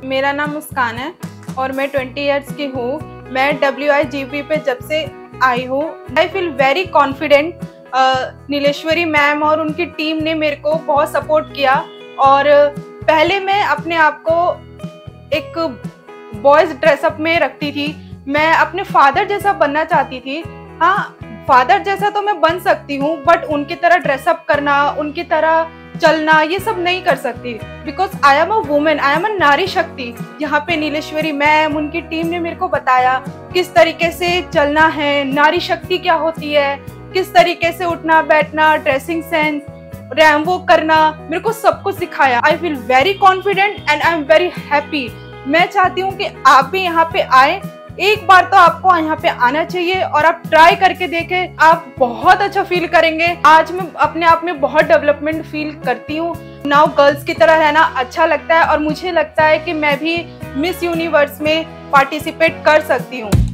मेरा नाम मुस्कान है और मैं 20 इयर्स की हूँ। मैं WIGP पे जब से आई हूँ I feel very confident. Nileshwari ma'am और उनकी टीम ने मेरे को बहुत सपोर्ट किया और पहले मैं अपने आप को एक बॉयज़ ड्रेसअप में रखती थी। मैं अपने फादर जैसा बनना चाहती थी। हाँ, फादर जैसा तो मैं बन सकती हूँ बट उनकी तरह ड्रेसअप करना, उनकी तरह चलना, ये सब नहीं कर सकती because I am a woman, I am a nari shakti. यहाँ पे नीलेश्वरी मैम उनकी टीम ने मेरे को बताया किस तरीके से चलना है, नारी शक्ति क्या होती है, किस तरीके से उठना बैठना, ड्रेसिंग सेंस, रैम वॉक करना, मेरे को सब कुछ सिखाया। I feel very confident and I am very happy. मैं चाहती हूँ कि आप भी यहाँ पे आए, एक बार तो आपको यहाँ पे आना चाहिए और आप ट्राई करके देखें, आप बहुत अच्छा फील करेंगे। आज मैं अपने आप में बहुत डेवलपमेंट फील करती हूँ। नाउ गर्ल्स की तरह रहना अच्छा लगता है और मुझे लगता है कि मैं भी मिस यूनिवर्स में पार्टिसिपेट कर सकती हूँ।